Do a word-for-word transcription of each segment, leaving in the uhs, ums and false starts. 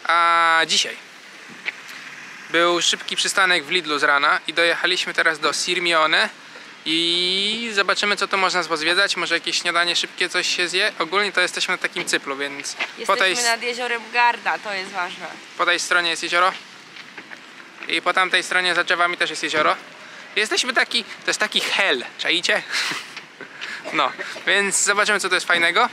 A dzisiaj był szybki przystanek w Lidlu z rana i dojechaliśmy teraz do Sirmione i zobaczymy, co tu można pozwiedzać. Może jakieś śniadanie szybkie, coś się zje. Ogólnie to jesteśmy na takim cyplu, więc jesteśmy po tej, nad jeziorem Garda, to jest ważne. Po tej stronie jest jezioro i po tamtej stronie za drzewami też jest jezioro. Jesteśmy taki, to jest taki hell, czaicie? No, więc zobaczymy, co to jest fajnego.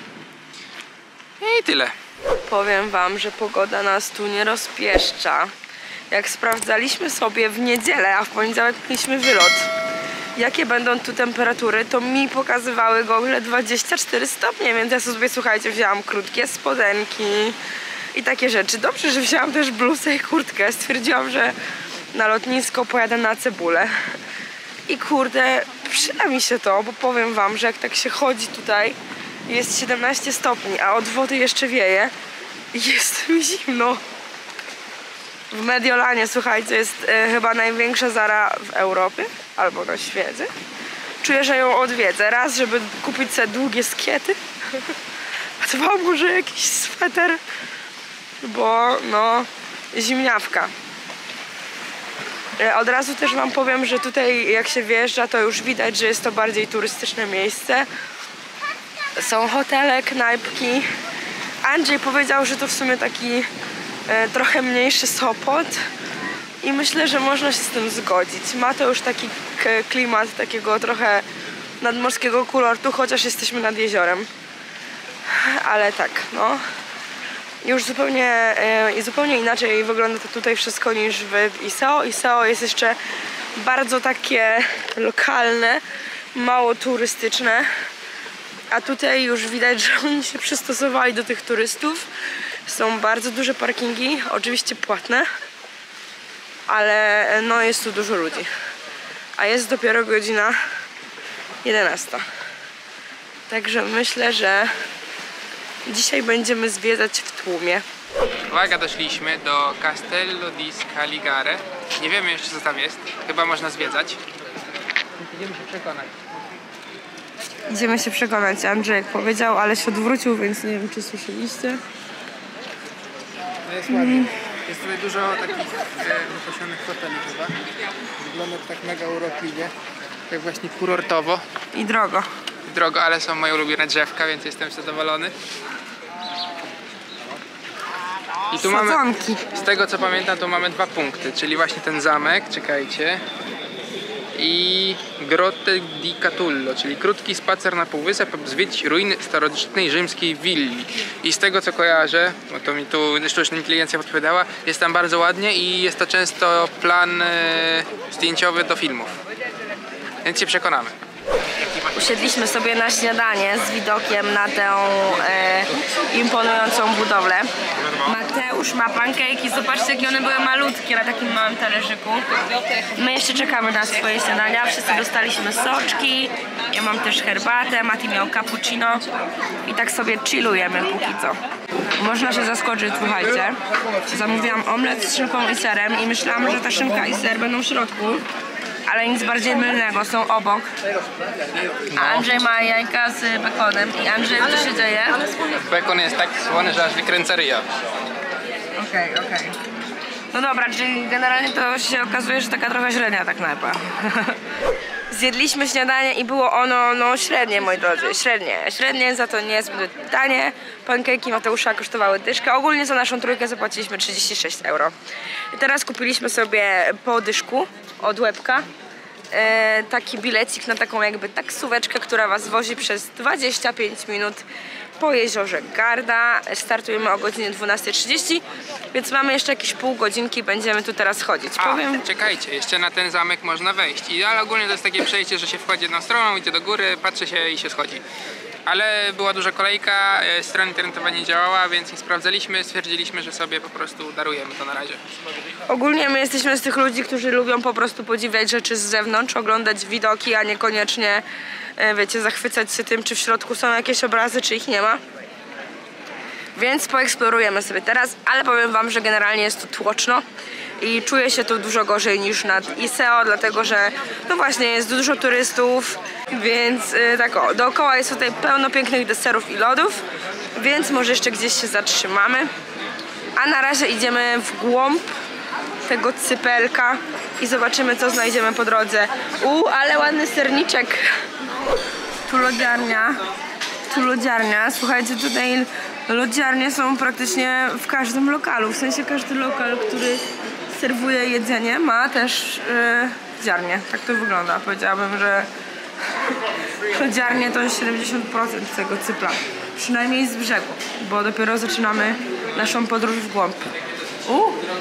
I tyle. Powiem wam, że pogoda nas tu nie rozpieszcza. Jak sprawdzaliśmy sobie w niedzielę, a w poniedziałek mieliśmy wylot, jakie będą tu temperatury, to mi pokazywały gogle dwadzieścia cztery stopnie, więc ja sobie, słuchajcie, wzięłam krótkie spodenki i takie rzeczy. Dobrze, że wzięłam też bluzę i kurtkę. Stwierdziłam, że na lotnisko pojadę na cebulę. I kurde, przyda mi się to, bo powiem wam, że jak tak się chodzi tutaj, jest siedemnaście stopni, a od wody jeszcze wieje i jest mi zimno. W Mediolanie, słuchajcie, jest e, chyba największa Zara w Europie albo na świecie. Czuję, że ją odwiedzę. Raz, żeby kupić sobie długie skiety, a dwa, może jakiś sweter, bo no, zimniawka. E, od razu też wam powiem, że tutaj jak się wjeżdża, to już widać, że jest to bardziej turystyczne miejsce. Są hotele, knajpki. Andrzej powiedział, że to w sumie taki e, trochę mniejszy Sopot i myślę, że można się z tym zgodzić. Ma to już taki klimat takiego trochę nadmorskiego kurortu, chociaż jesteśmy nad jeziorem. Ale tak, no. Już zupełnie, e, zupełnie inaczej wygląda to tutaj wszystko niż w Iseo. Iseo jest jeszcze bardzo takie lokalne, mało turystyczne. A tutaj już widać, że oni się przystosowali do tych turystów. Są bardzo duże parkingi, oczywiście płatne, ale no jest tu dużo ludzi. A jest dopiero godzina jedenasta. Także myślę, że dzisiaj będziemy zwiedzać w tłumie. Uwaga, doszliśmy do Castello di Scaligare. Nie wiemy jeszcze, co tam jest. Chyba można zwiedzać. Idziemy się przekonać. Idziemy się przekonać, Andrzej powiedział, ale się odwrócił, więc nie wiem, czy słyszeliście. No jest ładnie. Mm. Jest tutaj dużo takich wypasionych hoteli chyba. Wygląda to tak mega urokliwie. Tak właśnie kurortowo. I drogo. I drogo, ale są moje ulubione drzewka, więc jestem zadowolony. I tu Sadzonki. mamy, z tego co pamiętam, tu mamy dwa punkty, czyli właśnie ten zamek, czekajcie. I Grotte di Catullo, czyli krótki spacer na półwysep, aby zwiedzić ruiny starożytnej rzymskiej willi. I z tego co kojarzę, bo to mi tu sztuczna inteligencja podpowiadała, jest tam bardzo ładnie i jest to często plan e, zdjęciowy do filmów. Więc się przekonamy. Usiedliśmy sobie na śniadanie z widokiem na tę e, imponującą budowlę. Mateusz ma pankejki, zobaczcie, jakie one były malutkie na takim małym talerzyku. My jeszcze czekamy na swoje śniadania, wszyscy dostaliśmy soczki, ja mam też herbatę, Mati miał cappuccino i tak sobie chillujemy póki co. Można się zaskoczyć, słuchajcie. Zamówiłam omlet z szynką i serem i myślałam, że ta szynka i ser będą w środku. Ale nic bardziej mylnego, są obok. A Andrzej ma jajka z bekonem. I Andrzej, co się dzieje? Bekon jest tak słony, że aż wykręca ryja. Okej, okay, okej. Okay. No dobra, czyli generalnie to się okazuje, że taka trochę średnia ta knajpa. Zjedliśmy śniadanie i było ono, no średnie, moi drodzy, średnie. Średnie, za to niezbyt tanie. Pankejki Mateusza kosztowały dyszkę. Ogólnie za naszą trójkę zapłaciliśmy trzydzieści sześć euro. I teraz kupiliśmy sobie po dyszku od Łebka e, taki bilecik na taką jakby taksóweczkę, która was wozi przez dwadzieścia pięć minut po jeziorze Garda. Startujemy o godzinie dwunastej trzydzieści, więc mamy jeszcze jakieś pół godzinki, będziemy tu teraz chodzić. A, Powiem... czekajcie, jeszcze na ten zamek można wejść. I, ale ogólnie to jest takie przejście, że się wchodzi jedną stroną, idzie do góry, patrzy się i się schodzi. Ale była duża kolejka, strona internetowa nie działała, więc nie sprawdzaliśmy, stwierdziliśmy, że sobie po prostu darujemy to na razie. Ogólnie my jesteśmy z tych ludzi, którzy lubią po prostu podziwiać rzeczy z zewnątrz, oglądać widoki, a niekoniecznie, wiecie, zachwycać się tym, czy w środku są jakieś obrazy, czy ich nie ma. Więc poeksplorujemy sobie teraz, ale powiem wam, że generalnie jest tu tłoczno i czuję się tu dużo gorzej niż nad Iseo, dlatego że no właśnie jest dużo turystów, więc yy, tak o, dookoła jest tutaj pełno pięknych deserów i lodów, więc może jeszcze gdzieś się zatrzymamy. A na razie idziemy w głąb tego cypelka i zobaczymy, co znajdziemy po drodze. U, ale ładny serniczek. Tu lodziarnia. Tu lodziarnia. Słuchajcie, tutaj lodziarnie są praktycznie w każdym lokalu. W sensie każdy lokal, który serwuje jedzenie, ma też yy, dziarnię. Tak to wygląda. Powiedziałabym, że lodziarnie to jest siedemdziesiąt procent tego cypla. Przynajmniej z brzegu, bo dopiero zaczynamy naszą podróż w głąb. U.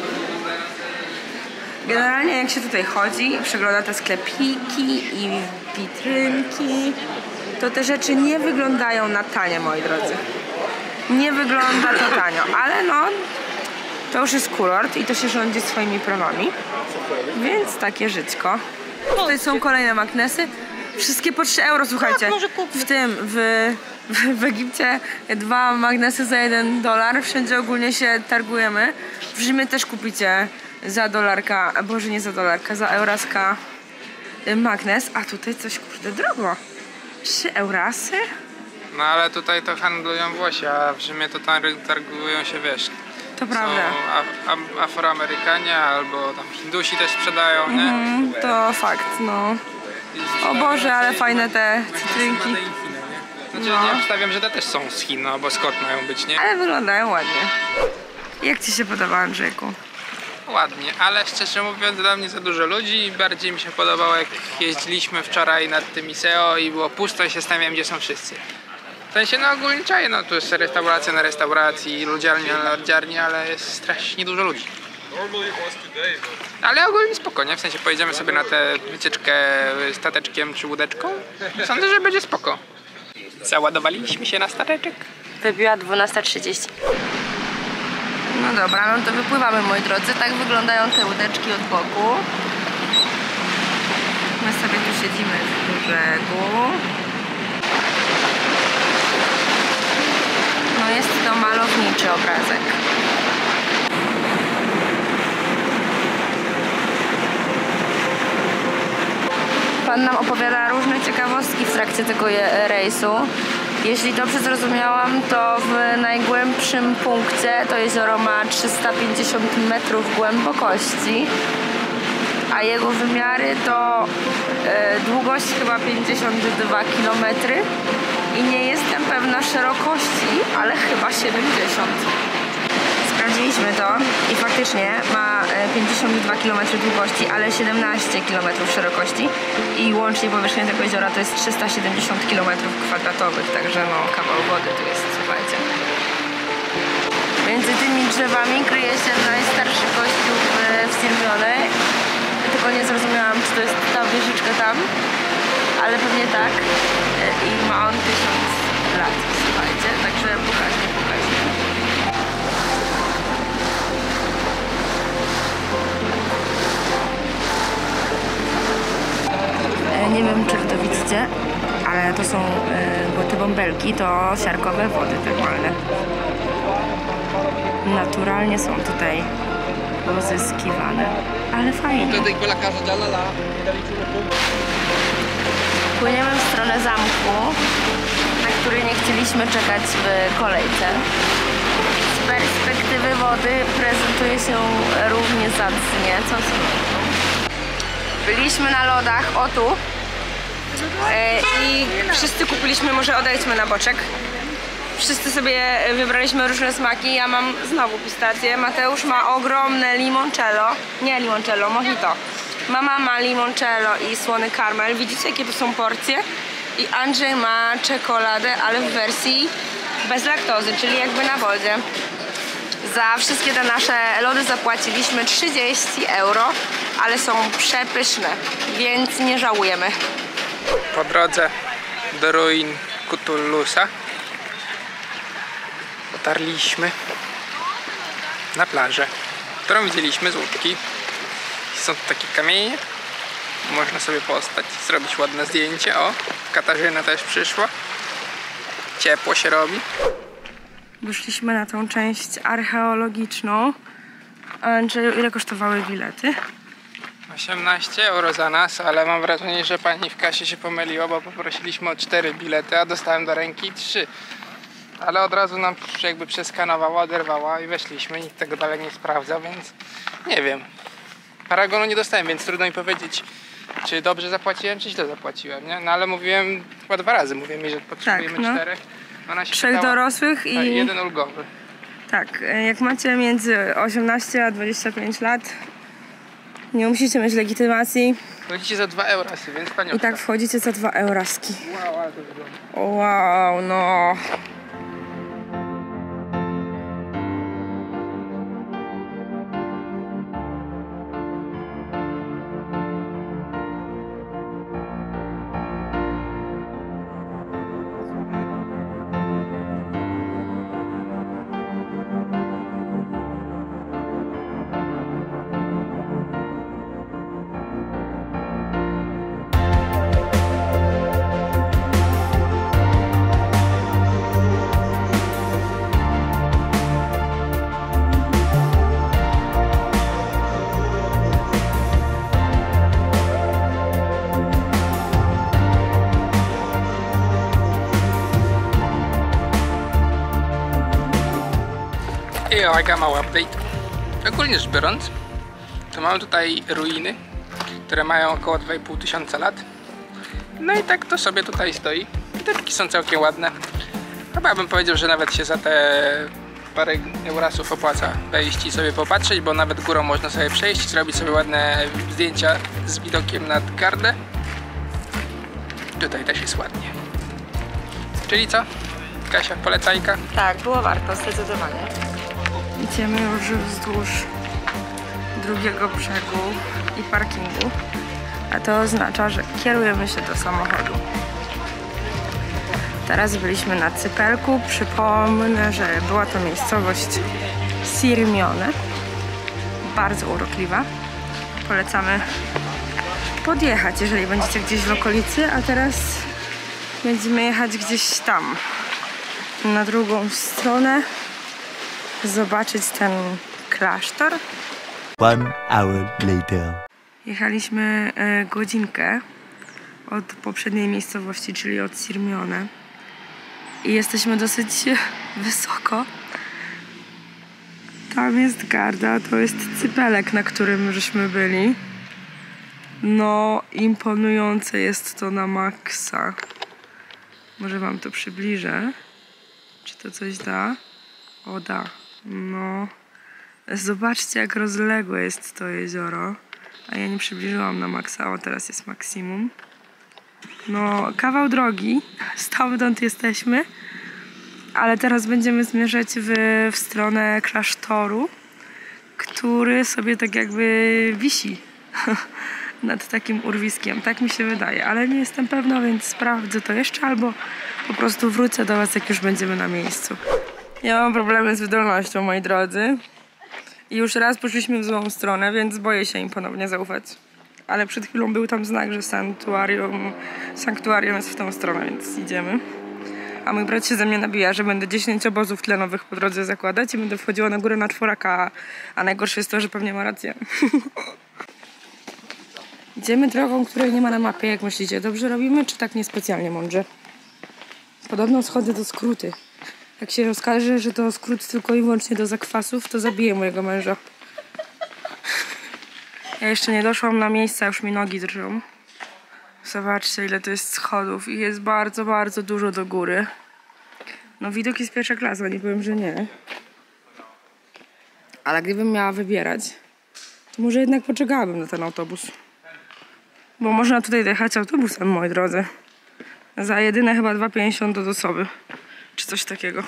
Generalnie jak się tutaj chodzi i przegląda te sklepiki i witrynki, to te rzeczy nie wyglądają na tanie, moi drodzy. Nie wygląda to tanio, ale no, to już jest kurort i to się rządzi swoimi prawami, więc takie żyćko. Tutaj są kolejne magnesy, wszystkie po trzy euro, słuchajcie. W tym, w, w, w Egipcie dwa magnesy za jeden dolar, wszędzie ogólnie się targujemy. W Rzymie też kupicie za dolarka, boże nie za dolarka, za euraska magnes, a tutaj coś kurde drogo. trzy eurasy? No ale tutaj to handlują Włosi, a w Rzymie to targują się, wiesz. To prawda. Są af Afroamerykanie albo tam Hindusi też sprzedają, nie? Mm, to fakt, no. O Boże, ale fajne te cytrynki. Znaczy, no. Ja przedstawiam, że te też są z Chin, no bo skąd mają być, nie? Ale wyglądają ładnie. Jak ci się podoba, Andrzejku? Ładnie, ale szczerze mówiąc dla mnie za dużo ludzi. Bardziej mi się podobało, jak jeździliśmy wczoraj nad tym Iseo i było pusto i się zastanawiałem, gdzie są wszyscy. W sensie, no ogólnie czaję, no tu jest restauracja na restauracji, lodziarnia na lodziarni, ale jest strasznie dużo ludzi. Ale ogólnie spokojnie, w sensie pojedziemy sobie na tę wycieczkę stateczkiem czy łódeczką. Sądzę, że będzie spoko. Załadowaliśmy się na stateczek. Wybiła dwunasta trzydzieści. No dobra, no to wypływamy, moi drodzy. Tak wyglądają te łódeczki od boku. My sobie tu siedzimy w brzegu. No jest to malowniczy obrazek. Pan nam opowiada różne ciekawostki w trakcie tego rejsu. Jeśli dobrze zrozumiałam, to w najgłębszym punkcie to jezioro ma trzysta pięćdziesiąt metrów głębokości, a jego wymiary to e, długość chyba pięćdziesiąt dwa kilometry i nie jestem pewna szerokości, ale chyba siedemdziesiąt. Sprawdziliśmy to i faktycznie ma pięćdziesiąt dwa kilometry długości, ale siedemnaście kilometrów szerokości i łącznie powierzchnia tego jeziora to jest trzysta siedemdziesiąt kilometrów kwadratowych, także no kawał wody tu jest, słuchajcie. Między tymi drzewami kryje się najstarszy kościół w Sirmione, tylko nie zrozumiałam, czy to jest ta wieżyczka tam, ale pewnie tak i ma on tysiąc lat, słuchajcie, także pokaźnie, pokaźnie. Nie wiem, czy wy to widzicie, ale to są, bo te bąbelki to siarkowe wody termalne. Naturalnie są tutaj pozyskiwane, ale fajnie. Płyniemy w stronę zamku, na który nie chcieliśmy czekać w kolejce. Z perspektywy wody prezentuje się równie zacnie. Co Byliśmy na lodach, o tu. I wszyscy kupiliśmy, może odejdźmy na boczek. Wszyscy sobie wybraliśmy różne smaki. Ja mam znowu pistację. Mateusz ma ogromne limoncello. Nie limoncello, mojito. Mama ma limoncello i słony karmel. Widzicie, jakie to są porcje? I Andrzej ma czekoladę, ale w wersji bez laktozy, czyli jakby na wodzie. Za wszystkie te nasze lody zapłaciliśmy trzydzieści euro, ale są przepyszne, więc nie żałujemy. Po drodze do ruin Cthulhusa dotarliśmy na plażę, którą widzieliśmy z łódki. Są tu takie kamienie, można sobie postać, zrobić ładne zdjęcie. O, Katarzyna też przyszła. Ciepło się robi. Wyszliśmy na tą część archeologiczną. Andrzeju, ile kosztowały bilety? osiemnaście euro za nas, ale mam wrażenie, że pani w kasie się pomyliła, bo poprosiliśmy o cztery bilety, a dostałem do ręki trzy. Ale od razu nam jakby przeskanowała, oderwała i weszliśmy. Nikt tego dalej nie sprawdza, więc nie wiem. Paragonu nie dostałem, więc trudno mi powiedzieć, czy dobrze zapłaciłem, czy źle zapłaciłem, nie? No ale mówiłem chyba dwa razy, mówiłem mi, że potrzebujemy Tak, no. czterech. Ona się Trzech pytała, dorosłych i... tak, jeden ulgowy. Tak, jak macie między osiemnaście a dwadzieścia pięć lat, nie musicie mieć legitymacji. Wchodzicie za dwa eurasy, więc panią. I tak wchodzicie za dwa euraski. Wow, ale to wygląda. Wow, no. I uwaga, mały update. Ogólnie rzecz biorąc, to mamy tutaj ruiny, które mają około dwa i pół tysiąca lat. No i tak to sobie tutaj stoi. I te są całkiem ładne. Chyba ja bym powiedział, że nawet się za te parę eurasów opłaca wejść i sobie popatrzeć, bo nawet górą można sobie przejść i zrobić sobie ładne zdjęcia z widokiem nad Gardę. Tutaj też jest ładnie. Czyli co? Kasia, polecajka? Tak, było warto, zdecydowanie. Idziemy już wzdłuż drugiego brzegu i parkingu, a to oznacza, że kierujemy się do samochodu. Teraz byliśmy na Cypelku. Przypomnę, że była to miejscowość Sirmione. Bardzo urokliwa. Polecamy podjechać, jeżeli będziecie gdzieś w okolicy, a teraz będziemy jechać gdzieś tam, na drugą stronę, zobaczyć ten klasztor. One hour later. Jechaliśmy e, godzinkę od poprzedniej miejscowości, czyli od Sirmione. I jesteśmy dosyć wysoko. Tam jest Garda, to jest Cypelek, na którym żeśmy byli. No, imponujące jest to na maksa. Może wam to przybliżę. Czy to coś da? O, da. No. Zobaczcie, jak rozległe jest to jezioro. A ja nie przybliżyłam na maksa, o, teraz jest maksimum. No, kawał drogi. Stamtąd jesteśmy. Ale teraz będziemy zmierzać w, w stronę klasztoru, który sobie tak jakby wisi nad takim urwiskiem. Tak mi się wydaje, ale nie jestem pewna, więc sprawdzę to jeszcze, albo po prostu wrócę do was, jak już będziemy na miejscu. Ja mam problemy z wydolnością, moi drodzy. I już raz poszliśmy w złą stronę, więc boję się im ponownie zaufać. Ale przed chwilą był tam znak, że sanktuarium, sanktuarium jest w tą stronę, więc idziemy. A mój brat się ze mnie nabija, że będę dziesięć obozów tlenowych po drodze zakładać i będę wchodziła na górę na czworaka, a najgorsze jest to, że pewnie ma rację. Idziemy drogą, której nie ma na mapie, jak myślicie? Dobrze robimy, czy tak niespecjalnie mądrze? Podobno schody to skróty. Jak się okaże, że to skrót tylko i wyłącznie do zakwasów, to zabiję mojego męża. Ja jeszcze nie doszłam na miejsce, już mi nogi drżą. Zobaczcie, ile to jest schodów i jest bardzo, bardzo dużo do góry. No widok jest pierwsza klasa, nie powiem, że nie. Ale gdybym miała wybierać, to może jednak poczekałabym na ten autobus. Bo można tutaj dojechać autobusem, moi drodzy. Za jedyne chyba dwa pięćdziesiąt do osoby. Czy coś takiego.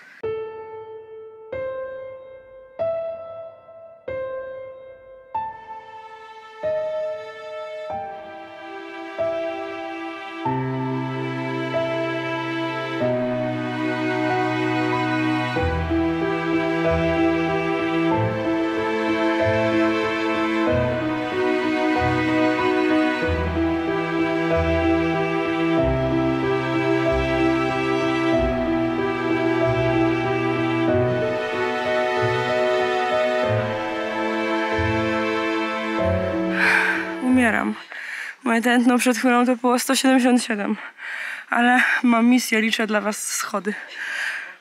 Umieram. Moje tętno przed chwilą to było sto siedemdziesiąt siedem. Ale mam misję, liczę dla was schody.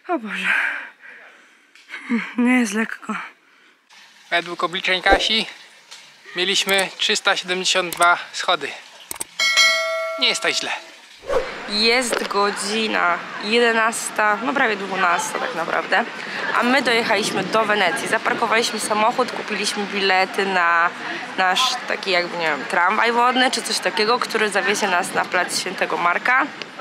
O Boże. Nie jest lekko. Według obliczeń Kasi mieliśmy trzysta siedemdziesiąt dwa schody. Nie jest tak źle. Jest godzina jedenasta, no prawie dwunasta tak naprawdę. A my dojechaliśmy do Wenecji. Zaparkowaliśmy samochód, kupiliśmy bilety na nasz taki jakby, nie wiem, tramwaj wodny czy coś takiego, który zawiezie nas na plac Świętego Marka.